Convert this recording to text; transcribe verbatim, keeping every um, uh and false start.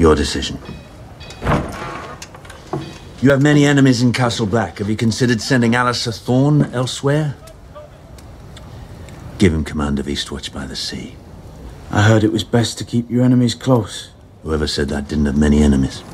Your decision. You have many enemies in Castle Black. Have you considered sending Alistair Thorne elsewhere? Give him command of Eastwatch by the Sea. I heard it was best to keep your enemies close. Whoever said that didn't have many enemies.